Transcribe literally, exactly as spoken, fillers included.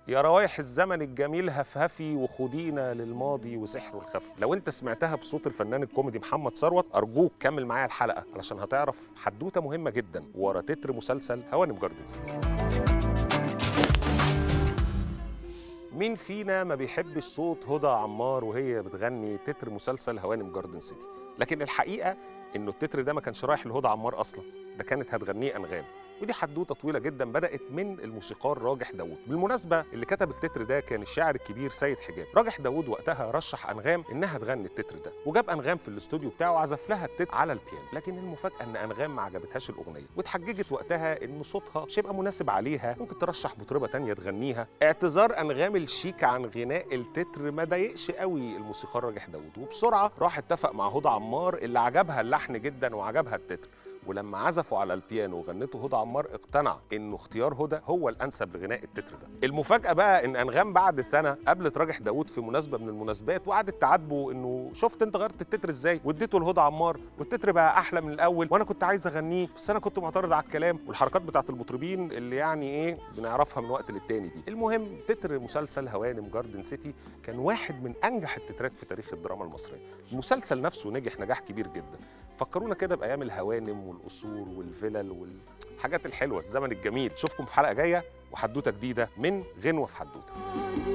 يا روايح الزمن الجميل هفهفي وخدينا للماضي وسحره الخفي. لو انت سمعتها بصوت الفنان الكوميدي محمد ثروت ارجوك كمل معايا الحلقه علشان هتعرف حدوته مهمه جدا ورا تتر مسلسل هوانم جاردن سيتي. مين فينا ما بيحبش صوت هدى عمار وهي بتغني تتر مسلسل هوانم جاردن سيتي؟ لكن الحقيقه انه التتر ده ما كانش رايح لهدى عمار اصلا، ده كانت هتغنيه انغام. ودي حدوته طويله جدا بدات من الموسيقار راجح داوود. بالمناسبه اللي كتب التتر ده كان الشاعر الكبير سيد حجاب. راجح داوود وقتها رشح انغام انها تغني التتر ده، وجاب انغام في الاستوديو بتاعه وعزف لها التتر على البيانو. لكن المفاجاه ان انغام ما عجبتهاش الاغنيه، واتحججت وقتها ان صوتها مش هيبقى مناسب عليها، ممكن ترشح مطربه ثانيه تغنيها. اعتذار انغام الشيك عن غناء التتر ما ضايقش قوي الموسيقار راجح داوود، وبسرعه راح اتفق مع هدى عمار اللي عجبها اللحن جدا وعجبها التتر. ولما عزفوا على البيانو وغنته هدى عمار اقتنع انه اختيار هدى هو الانسب لغناء التتر ده. المفاجاه بقى ان انغام بعد سنه قابلت راجح داوود في مناسبه من المناسبات وقعدت تعاتبه انه شفت انت غيرت التتر ازاي واديته لهدى عمار والتتر بقى احلى من الاول، وانا كنت عايز اغنيه بس انا كنت معترض على الكلام والحركات بتاعت المطربين اللي يعني ايه بنعرفها من وقت للتاني دي. المهم تتر مسلسل هوانم جاردن سيتي كان واحد من انجح التترات في تاريخ الدراما المصريه. المسلسل نفسه نجح نجاح كبير جدا. فكرونا كده بايام الهوانم والقصور والفلل والحاجات الحلوه، الزمن الجميل. اشوفكم في حلقه جايه وحدوته جديده من غنوه في حدوته.